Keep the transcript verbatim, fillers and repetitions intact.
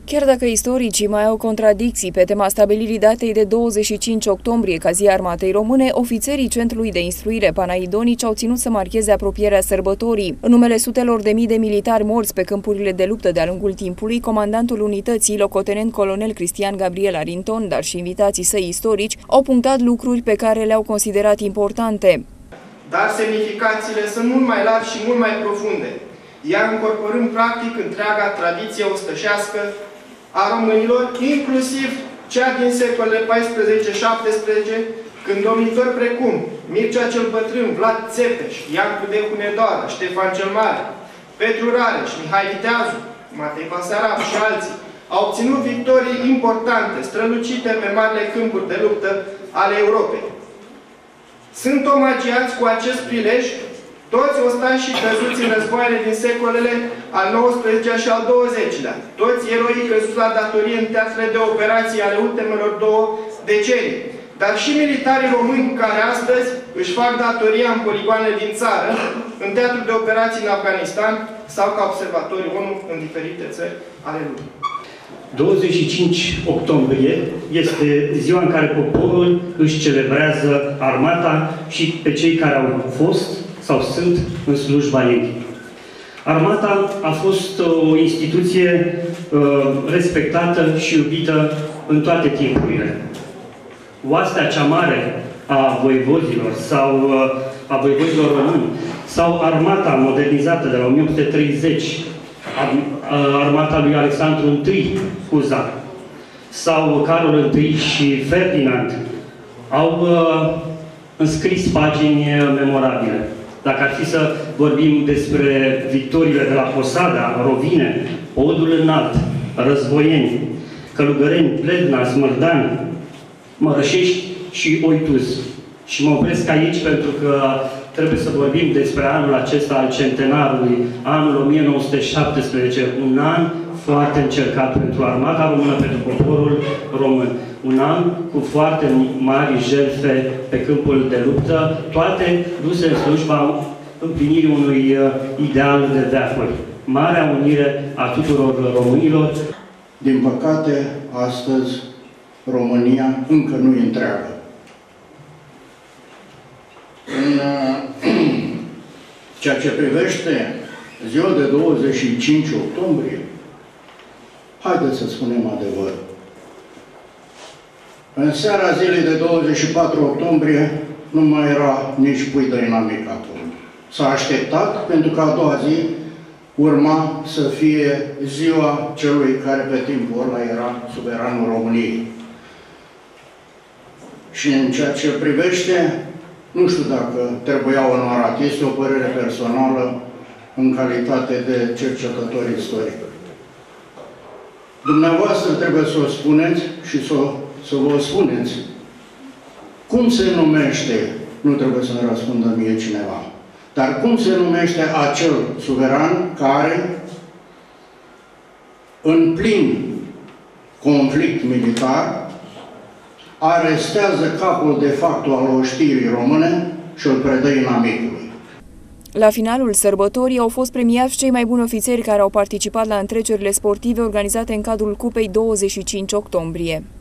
Chiar dacă istoricii mai au contradicții pe tema stabilirii datei de douăzeci și cinci octombrie ca zi a Armatei Române, ofițerii Centrului de Instruire Panaidonici au ținut să marcheze apropierea sărbătorii. În numele sutelor de mii de militari morți pe câmpurile de luptă de-a lungul timpului, comandantul unității, locotenent colonel Cristian Gabriel Arinton, dar și invitații săi istorici, au punctat lucruri pe care le-au considerat importante. Dar semnificațiile sunt mult mai largi și mult mai profunde, ea încorporând practic întreaga tradiție ostășească a românilor, inclusiv cea din secolele paisprezece șaptesprezece, când domnitori precum Mircea cel Bătrân, Vlad Țepeș, Iancu de Hunedoara, Ștefan cel Mare, Petru Rareș, Mihai Viteazu, Matei Basarab și alții au obținut victorii importante, strălucite pe marile câmpuri de luptă ale Europei. Sunt omagiați cu acest prilej toți ostașii căzuți în războaiele din secolele al nouăsprezecelea și al douăzecilea, toți eroii căzuți la datorie în teatrele de operații ale ultimelor două decenii, dar și militarii români care astăzi își fac datoria în poligoanele din țară, în teatru de operații în Afganistan sau ca observatori ONU în diferite țări ale lumii. douăzeci și cinci octombrie este ziua în care poporul își celebrează armata și pe cei care au fost sau sunt în slujba ei. Armata a fost o instituție uh, respectată și iubită în toate timpurile. Oastea cea mare a voivodilor sau uh, a voivodilor români sau armata modernizată de la o mie opt sute treizeci, armata lui Alexandru întâi Cuza sau Carol întâi și Ferdinand au uh, înscris pagini memorabile. Dacă ar fi să vorbim despre victoriile de la Posada, Rovine, Podul Înalt, Războieni, Călugăreni, Pledna, Smărdani, Mărășești și Oituz. Și mă opresc aici pentru că trebuie să vorbim despre anul acesta al centenarului, anul o mie nouă sute șaptesprezece, un an foarte încercat pentru armata română, pentru poporul român. Un an cu foarte mari jertfe pe câmpul de luptă, toate duse în slujba împlinirii unui ideal de veacuri. Marea unire a tuturor românilor. Din păcate, astăzi, România încă nu e întreagă. În ceea ce privește ziua de douăzeci și cinci octombrie, haideți să spunem adevărul. În seara zilei de douăzeci și patru octombrie nu mai era nici pui de inamic acolo. S-a așteptat pentru că a doua zi urma să fie ziua celui care pe timpul ăla era suveranul României. Și în ceea ce privește, nu știu dacă trebuia onorat, este o părere personală în calitate de cercetător istoric. Dumneavoastră trebuie să o spuneți și să, să vă spuneți cum se numește, nu trebuie să-mi răspundă mie cineva, dar cum se numește acel suveran care în plin conflict militar arestează capul de facto al oștirii române și îl predă inamicului. La finalul sărbătorii au fost premiați cei mai buni ofițeri care au participat la întrecerile sportive organizate în cadrul Cupei douăzeci și cinci octombrie.